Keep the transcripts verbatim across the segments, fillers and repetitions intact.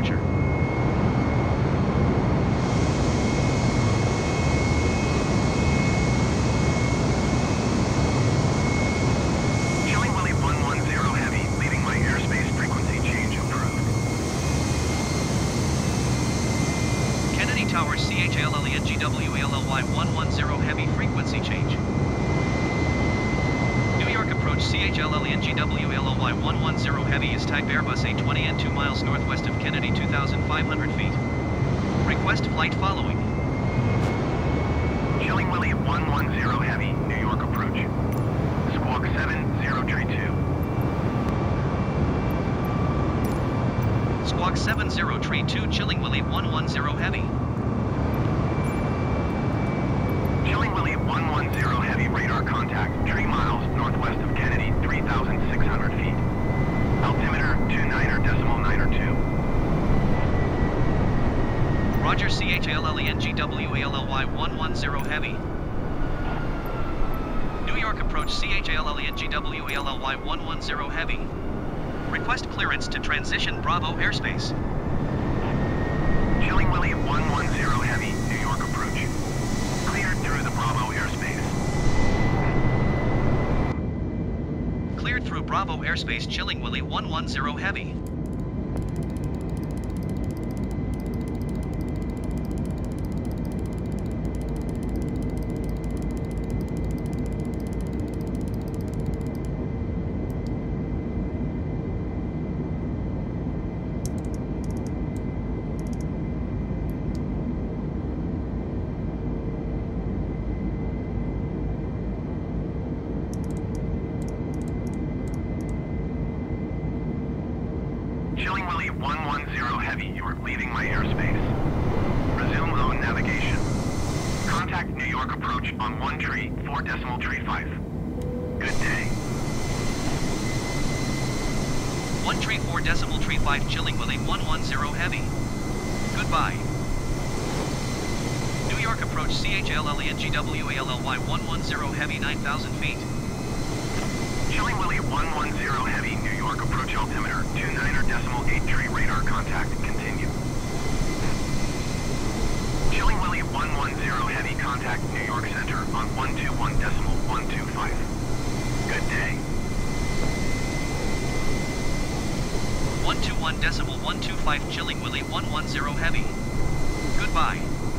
departure. Tower C H A L L E N G W A L L Y one one zero heavy frequency change. New York approach C H L L E N G W A L L Y one one zero heavy is type Airbus A twenty and two miles northwest of Kennedy, two thousand five hundred feet. Request flight following. Chilling Willie one one zero heavy, New York approach. Squawk seven zero three two. Squawk seven zero three two, Chilling Willie one one zero heavy. Chilling Willie one one zero heavy, radar contact, three miles northwest of Kennedy, three thousand six hundred feet. Altimeter two niner decimal niner two. Roger, C H A L L E N G W A L L Y one one zero heavy. New York approach C H A L L E N G W A L L Y one one zero heavy. Request clearance to transition Bravo airspace. Chilling Willie one one zero heavy, New York approach. Cleared through the Bravo airspace. Cleared through Bravo airspace, Chilling Willie one one zero heavy. Chilling Willie one one zero heavy, you are leaving my airspace. Resume own navigation. Contact New York approach on one tree, four decimal tree five. Good day. one tree four decimal tree five, Chilling Willie one one zero heavy. Goodbye. New York approach C H A L L E N G W A L L Y one one zero heavy, nine thousand feet. Chilling Willie one one zero heavy, New York approach altimeter, two niner decimal eight tree radar contact, continue. Chilling Willie one one zero heavy, contact New York Center on one two one decimal one two five. Good day. one two one decimal one two five, Chilling Willie one one zero heavy. Goodbye.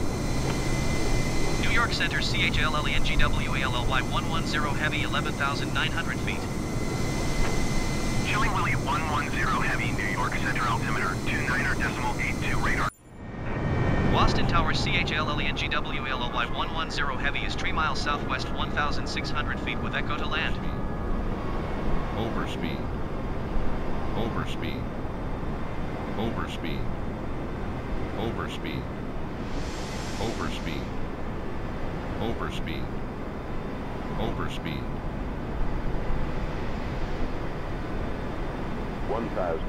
New York Center C H A L L E N G W A L L Y one one zero heavy, eleven thousand nine hundred feet. Chilling Willie one one zero heavy, New York Center altimeter, two niner decimal eight two radar. Boston Tower C H A L L E N G W A L L Y one one zero heavy is three miles southwest, one thousand six hundred feet with Echo to land. Overspeed. Overspeed. Overspeed. Overspeed. Overspeed. Overspeed. Overspeed. one thousand.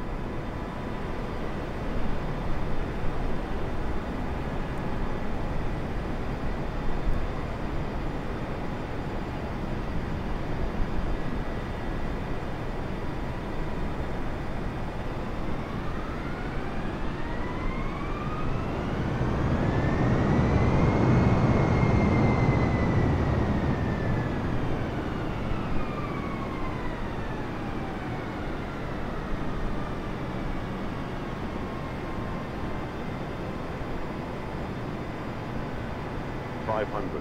five hundred,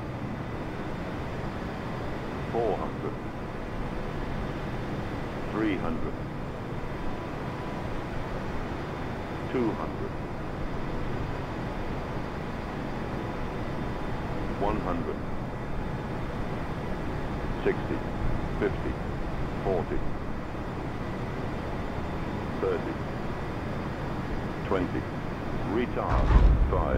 four hundred, three hundred, two hundred, one hundred, sixty, fifty, forty, thirty, twenty, retard, five.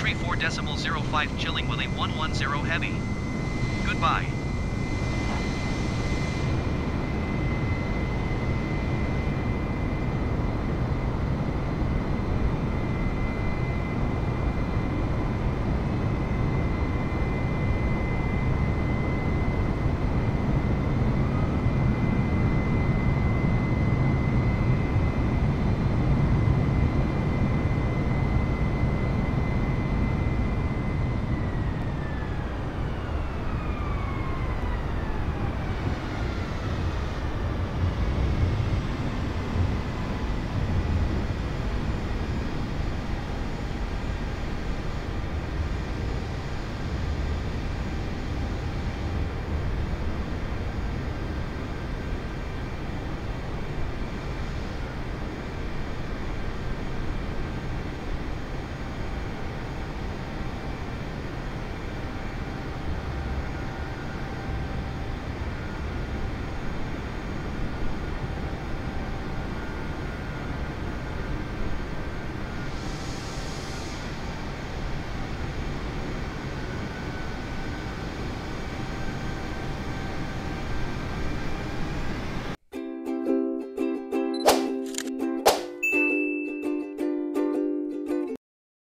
tree four decimal zero five chilling Willie one one zero heavy. Goodbye.